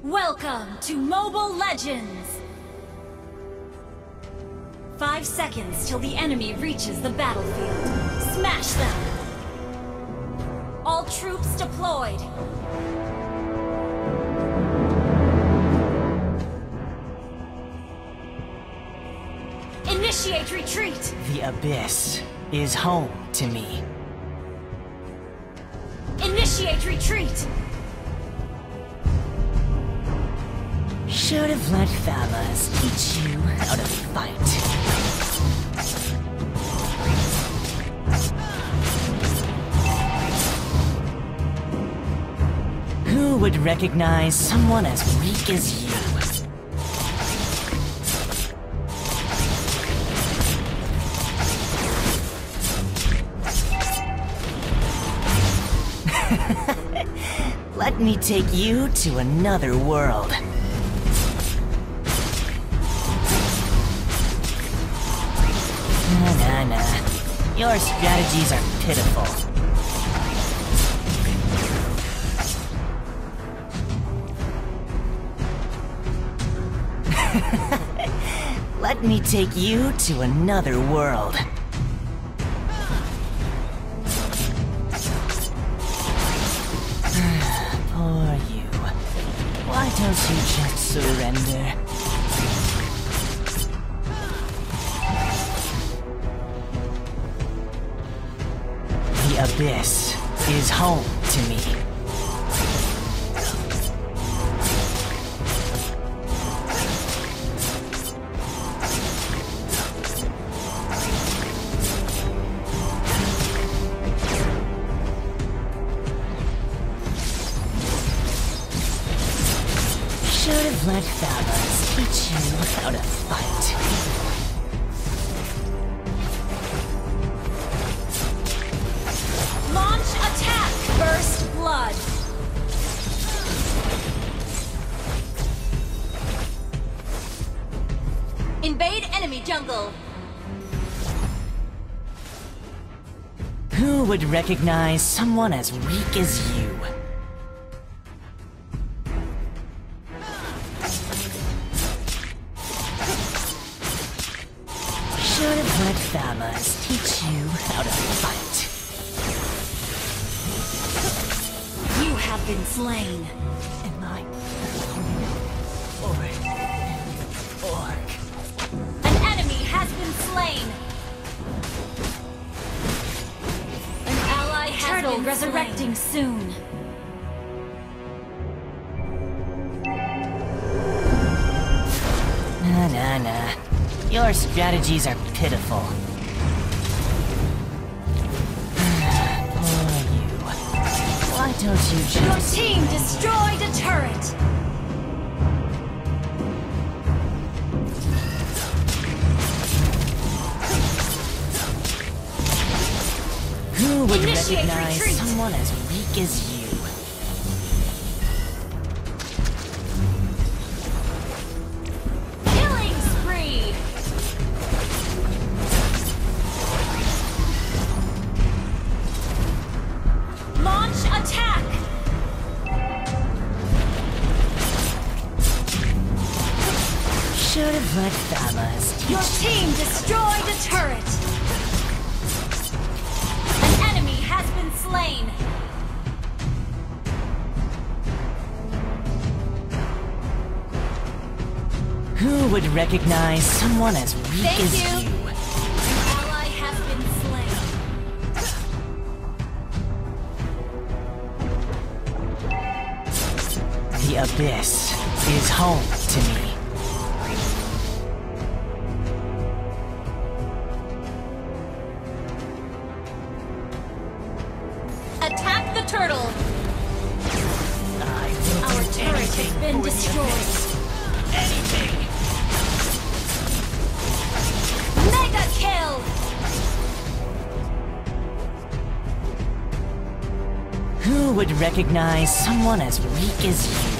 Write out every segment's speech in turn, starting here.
Welcome to Mobile Legends! 5 seconds till the enemy reaches the battlefield. Smash them! All troops deployed! Initiate retreat! The Abyss is home to me. Initiate retreat! Should have let Thalas teach you how to fight. Who would recognize someone as weak as you? Let me take you to another world. Nah. Your strategies are pitiful. Let me take you to another world. Poor you. Why don't you just surrender? The Abyss is home to me. Should have let Thalas teach you how to fight. Launch attack! Burst blood! Invade enemy jungle! Who would recognize someone as weak as you? Should have let Thalas teach you how to fight. You have been slain. Am I... Orc. An enemy has been slain. An ally has been resurrecting soon. Nah. Your strategies are pitiful. Poor you. Why don't you just... Your team destroyed a turret. Who would Initiate recognize retreat. someone as weak as you? Killing spree. Launch attack. Should have let Thalas teach Your team destroyed a turret. An enemy has been slain. Who would recognize someone as weak Thank as you. you? An ally has been slain. The Abyss is home to me. Attack the turtle. I will Our do turret has anything been for the destroyed. Abyss. Anything. Mega kill. Who would recognize someone as weak as you?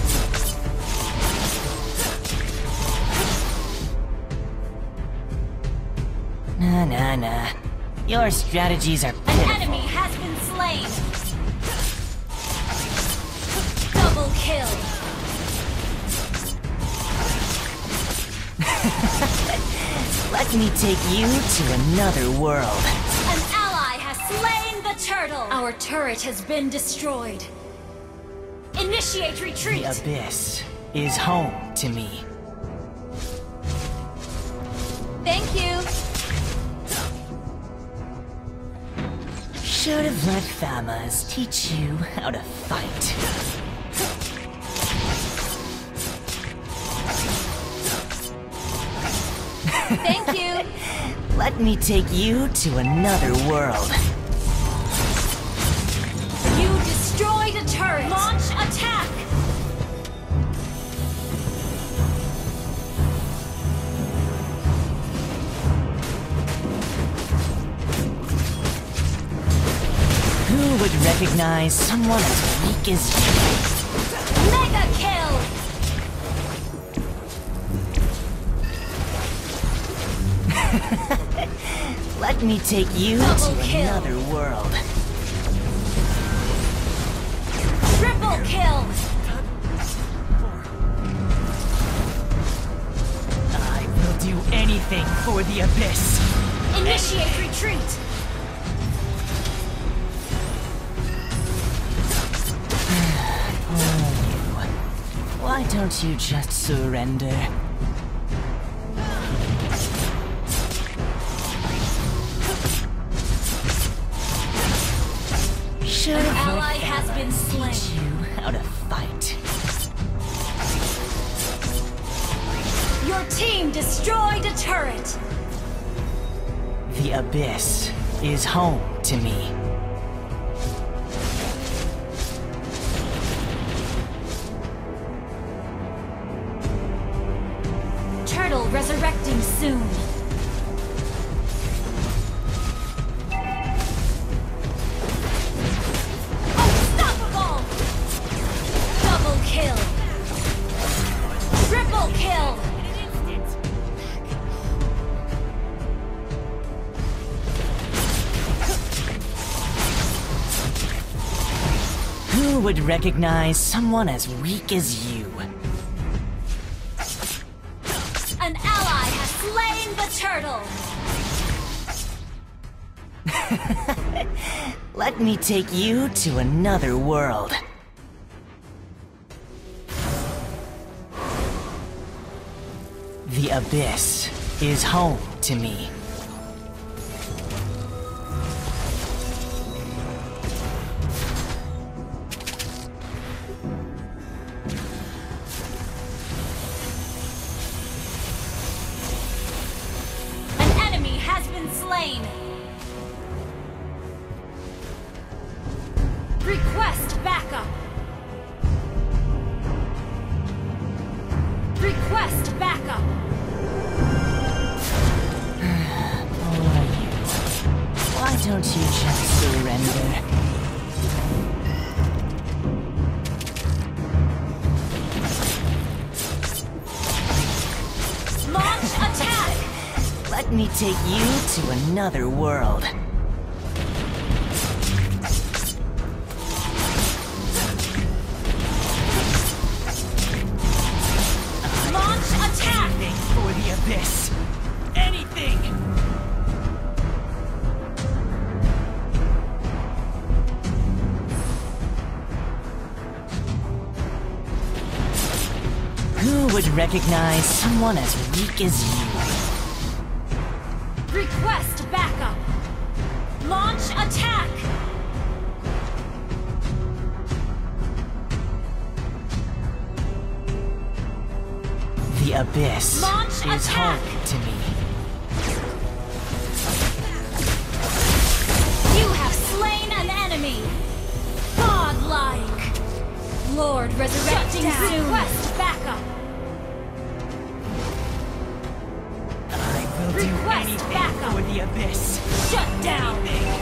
Nah. Your strategies are An pitiful. enemy has been slain. Double kill. Let me take you to another world. An ally has slain the turtle! Our turret has been destroyed. Initiate retreat! The abyss is home to me. Thank you! Should have let Famas teach you how to fight. Thank you! Let me take you to another world. You destroyed a turret! Launch attack! Who would recognize someone as weak as you? Mega kill! Let me take you Double to kill. another world. Triple kill! I will do anything for the abyss. Initiate retreat! Why don't you just surrender? Should An have ally let has been Famas slain. teach you how to fight. Your team destroyed a turret! The abyss is home to me. Turtle resurrecting soon. Unstoppable! Double kill! Triple kill! Who would recognize someone as weak as you? An ally has slain the turtle! Let me take you to another world. The abyss is home to me. An enemy has been slain! Request backup! Request backup! Why don't you just surrender? Launch attack! Let me take you to another world. Launch attack! Anything for the abyss. Anything! Who would recognize someone as weak as you? Request backup! Launch attack! The abyss Launch is attack! home to me. You have slain an enemy! Godlike! Lord resurrecting soon! Request backup! I will do Request anything backup. for the abyss. Shut down! Anything.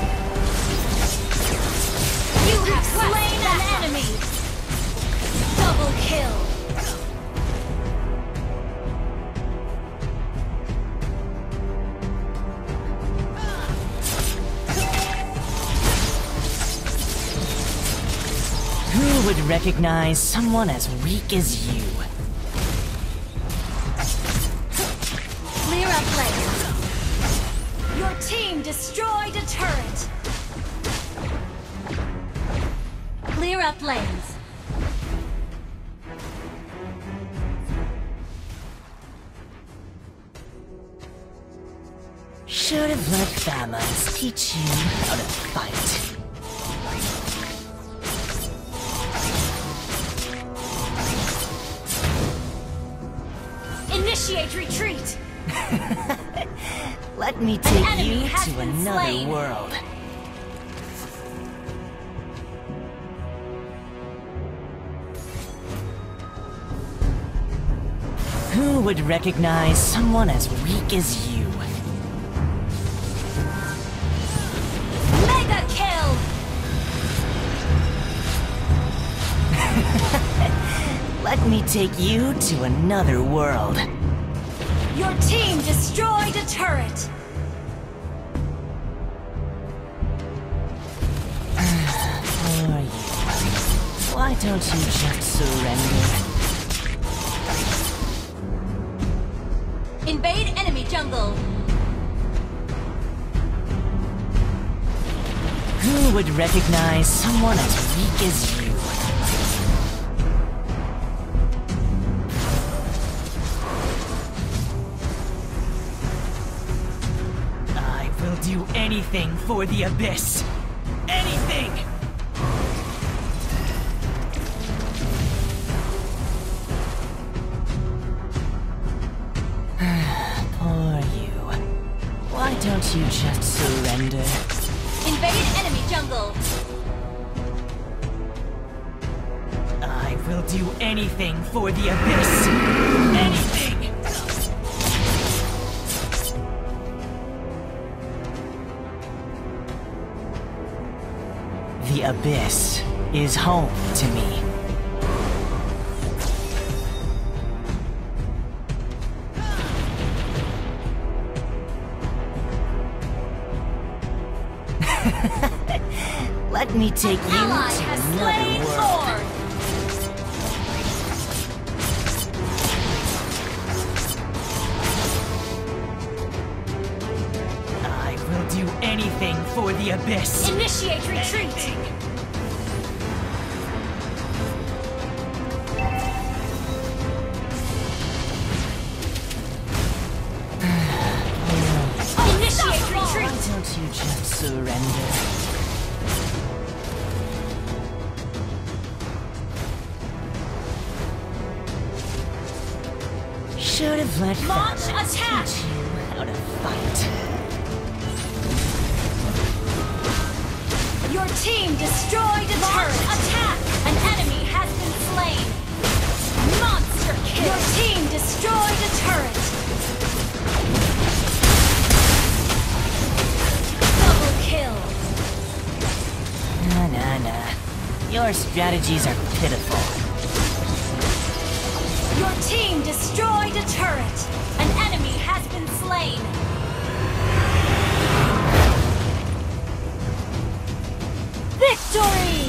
You have slain an enemy! Double kill! Who would recognize someone as weak as you? team destroyed a turret. Clear up lanes. Should have let Famas teach you how to fight. Initiate retreat! Let me take enemy you has to been another slain. world. Who would recognize someone as weak as you? Mega kill! Let me take you to another world. Your team destroyed a turret! Who are you? Why don't you just surrender? Invade enemy jungle! Who would recognize someone as weak as you? I will do anything for the Abyss. Anything! Poor you. Why don't you just surrender? Invade enemy jungle! I will do anything for the Abyss. Anything! The Abyss is home to me. Let me take you Ally to has another slain world. Lord! I will do anything for the Abyss. Initiate retreat! Initiate Why retreat! don't you just surrender? Should have let Launch Famas attack! teach you how to fight. Your team destroyed a turret! Attack! An enemy has been slain! Monster kill! Your team destroyed a turret! Double kill! Nah. Your strategies are pitiful. Your team destroyed a turret! An enemy has been slain! Victory!